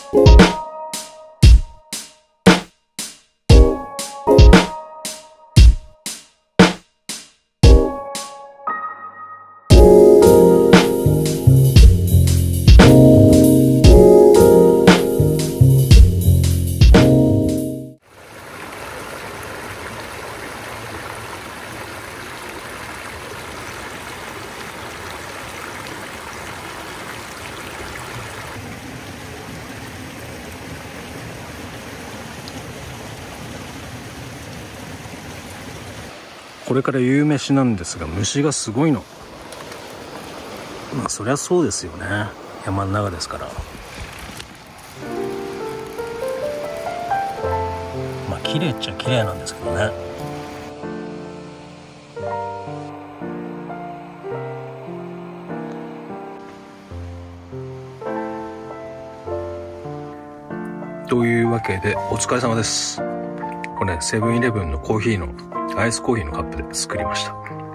これから夕飯なんですが、虫がすごいの。まあそりゃそうですよね、山の中ですから。まあ綺麗っちゃ綺麗なんですけどね。というわけでお疲れ様です。これね、セブンイレブンのコーヒーのアイスコーヒーのカップで作りました。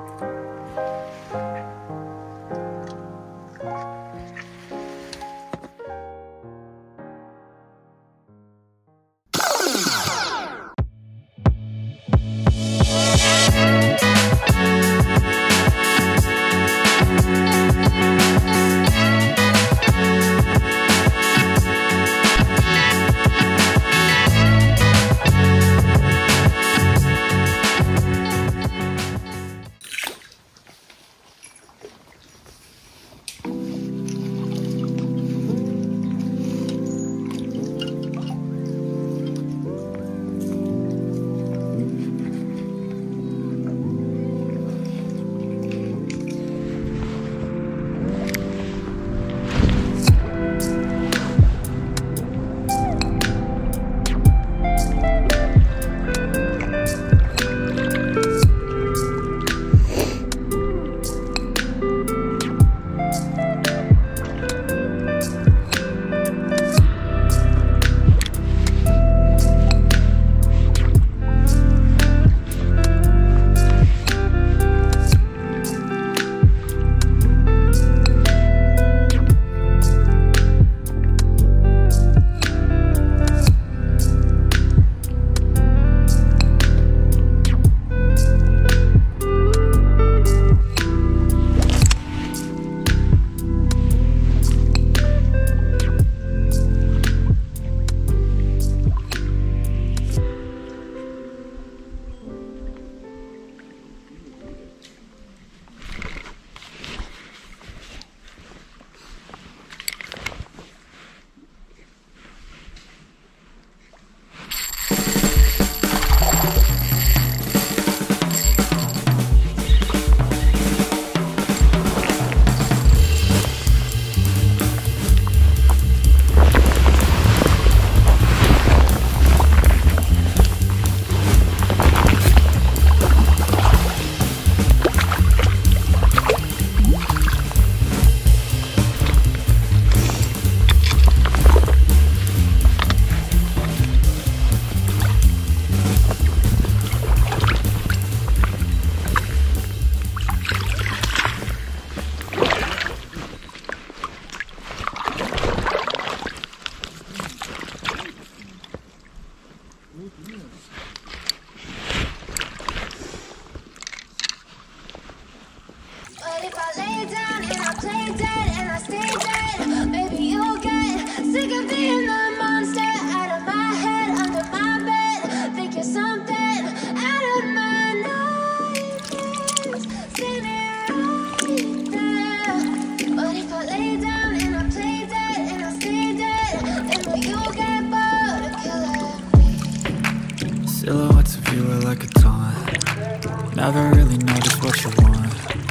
Silhouettes of you are like a taunt. Never really know just what you want.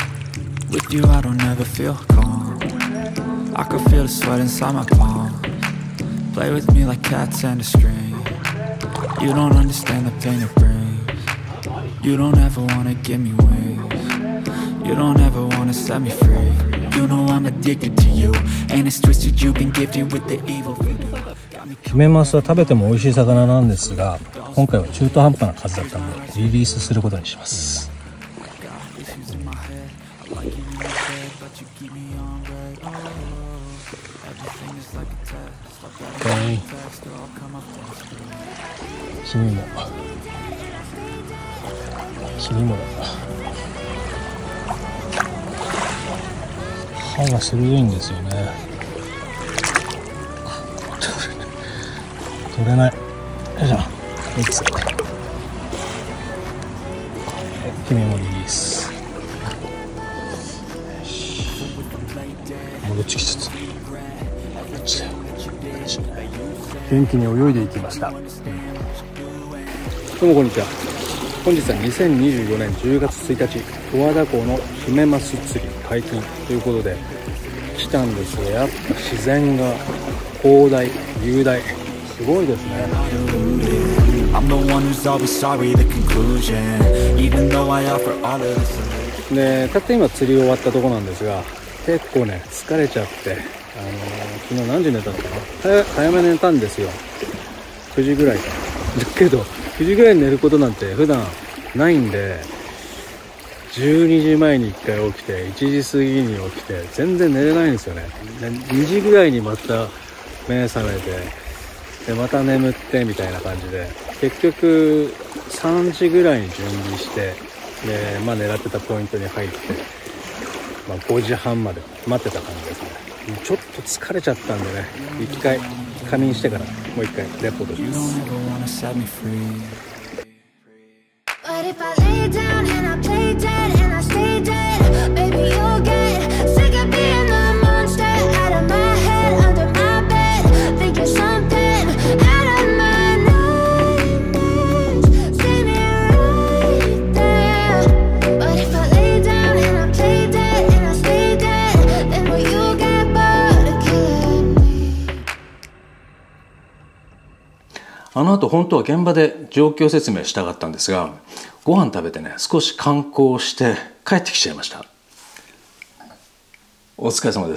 With you I don't ever feel calm. I can feel the sweat inside my palm. Play with me like cats and a string. You don't understand the pain it brings. You don't ever wanna give me wings. You don't ever wanna set me free. You know I'm addicted to you, and it's twisted. You've been gifted with the evil voodoo. ヒメマスは食べても美味しい魚なんですが、今回は中途半端な数だったのでリリースすることにします。 君もだ。歯が鋭いんですよね。取れない。よいしょ。君もリリース。戻ってきちゃった。元気に泳いでいきました。どうもこんにちは。本日は2024年10月1日、十和田港のヒメマス釣り解禁ということで来たんですが、やっぱ自然が広大雄大、すごいですね。で、たった今釣り終わったとこなんですが、結構ね疲れちゃって、昨日何時に寝たのかな、早めに寝たんですよ。9時ぐらいかな。だけど9時ぐらいに寝ることなんて普段ないんで、12時前に1回起きて1時過ぎに起きて全然寝れないんですよね。で2時ぐらいにまた目覚めて、でまた眠ってみたいな感じで、結局3時ぐらいに準備して、で、狙ってたポイントに入って、5時半まで待ってた感じですね。ちょっと疲れちゃったんでね、一回仮眠してからもう一回レポートします。あの後本当は現場で状況説明したかったんですが、ご飯食べてね少し観光して帰ってきちゃいました。お疲れ様です。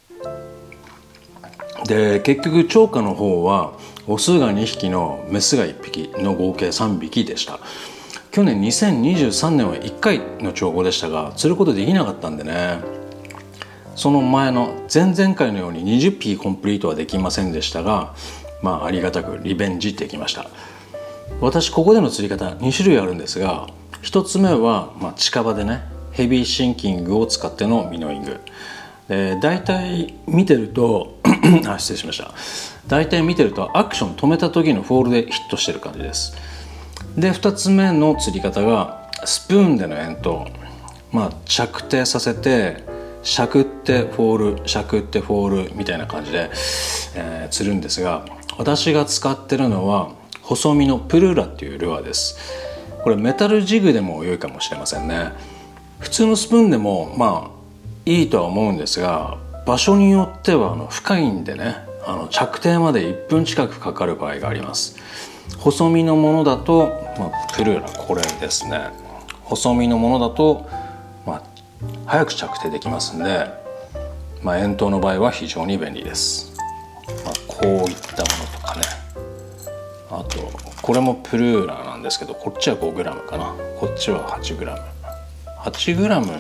で、結局釣果の方はオスが2匹のメスが1匹の合計3匹でした。去年2023年は1回の釣合でしたが、釣ることできなかったんでね、その前の前々回のように20匹コンプリートはできませんでしたが、ありがたくリベンジできました。私ここでの釣り方2種類あるんですが、1つ目は近場でねヘビーシンキングを使ってのミノイングで、大体見てると失礼しました。大体見てるとアクション止めた時のフォールでヒットしてる感じです。で、2つ目の釣り方がスプーンでの遠投、着底させてしゃくってフォールしゃくってフォールみたいな感じで、釣るんですが、私が使ってるのは細身のプルーラっていうルアーです。これメタルジグでも良いかもしれませんね。普通のスプーンでもいいとは思うんですが、場所によっては深いんでね、着底まで1分近くかかる場合があります。細身のものだと、プルーラこれですね、細身のものだと、早く着底できますんで、遠投の場合は非常に便利です。こういったものとかね、あとこれもプルーラーなんですけど、こっちは 5g かな、こっちは 8g。 8g、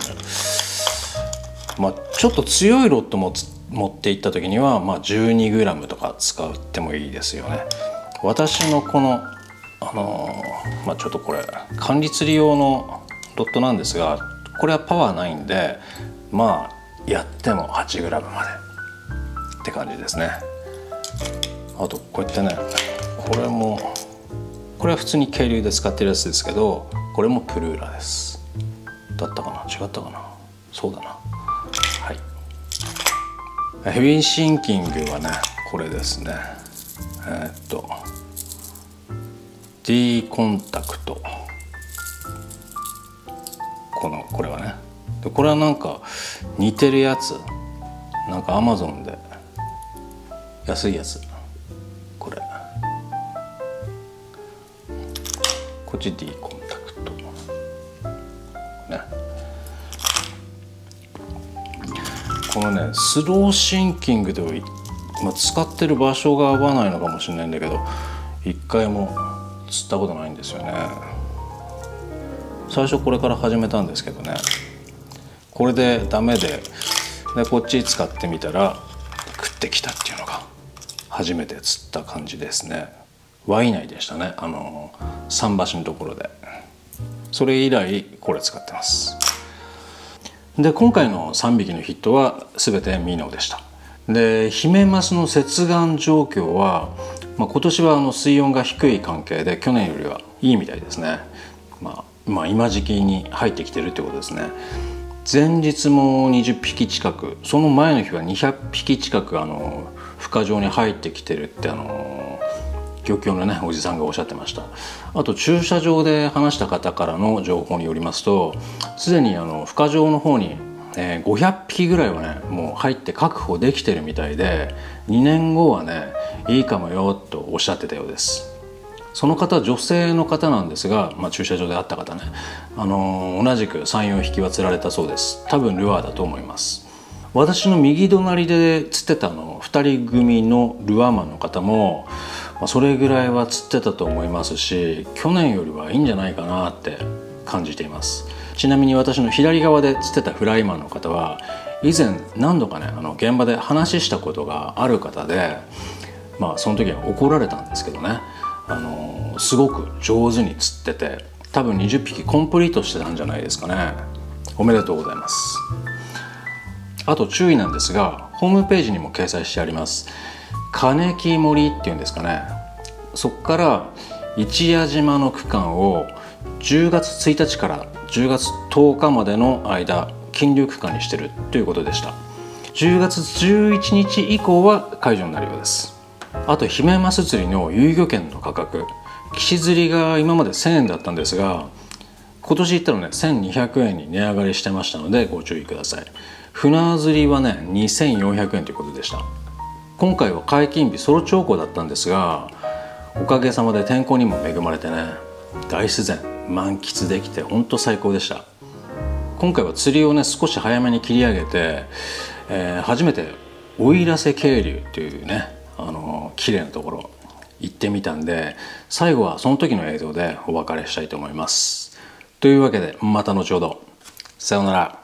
ちょっと強いロッドも持っていった時には12g とか使ってもいいですよね。私のこのちょっとこれ管理釣り用のロッドなんですが、これはパワーないんで、やっても 8g までって感じですね。あとこうやってね、これは普通に渓流で使ってるやつですけど、これもプルーラです。だったかな、違ったかな、そうだな。はい、ヘビーシンキングはねこれですね、D コンタクト、これはね、でこれはなんか似てるやつ、なんか Amazon で安いやつ、こっち D コンタクトね。このねスローシンキングでは、使ってる場所が合わないのかもしれないんだけど、一回も釣ったことないんですよね。最初これから始めたんですけどね、 これでダメでこっち使ってみたら食ってきたっていうのが初めて釣った感じですね。ワイナイでしたね、桟橋のところで。それ以来これ使ってます。で今回の3匹のヒットは全てミノでした。でヒメマスの接岸状況は、今年は水温が低い関係で去年よりはいいみたいですね。今時期に入ってきてるってことですね。前日も20匹近く、その前の日は200匹近く孵化場に入ってきてるって漁協のねおじさんがおっしゃってました。あと駐車場で話した方からの情報によりますと、すでに孵化場の方に、500匹ぐらいはねもう入って確保できてるみたいで、2年後はねいいかもよとおっしゃってたようです。その方は女性の方なんですが、駐車場で会った方ね、同じく 3,4 匹は釣られたそうです。多分ルアーだと思います。私の右隣で釣ってた2人組のルアーマンの方もそれぐらいは釣ってたと思いますし、去年よりはいいんじゃないかなって感じています。ちなみに私の左側で釣ってたフライマンの方は以前何度かね現場で話したことがある方で、その時は怒られたんですけどね、すごく上手に釣ってて多分20匹コンプリートしてたんじゃないですかね。おめでとうございます。あと注意なんですが、ホームページにも掲載してあります金木森っていうんですかね、そこから一夜島の区間を10月1日から10月10日までの間禁漁区間にしてるということでした。10月11日以降は解除になるようです。あとヒメマス釣りの遊漁券の価格、岸釣りが今まで1000円だったんですが、今年行ったらね1200円に値上がりしてましたのでご注意ください。船釣りはね2400円ということでした。今回は解禁日ソロ釣行だったんですが、おかげさまで天候にも恵まれてね大自然満喫できて本当最高でした。今回は釣りをね少し早めに切り上げて、初めて奥入瀬渓流っていうね綺麗なところ行ってみたんで、最後はその時の映像でお別れしたいと思います。というわけでまた後ほど。さようなら。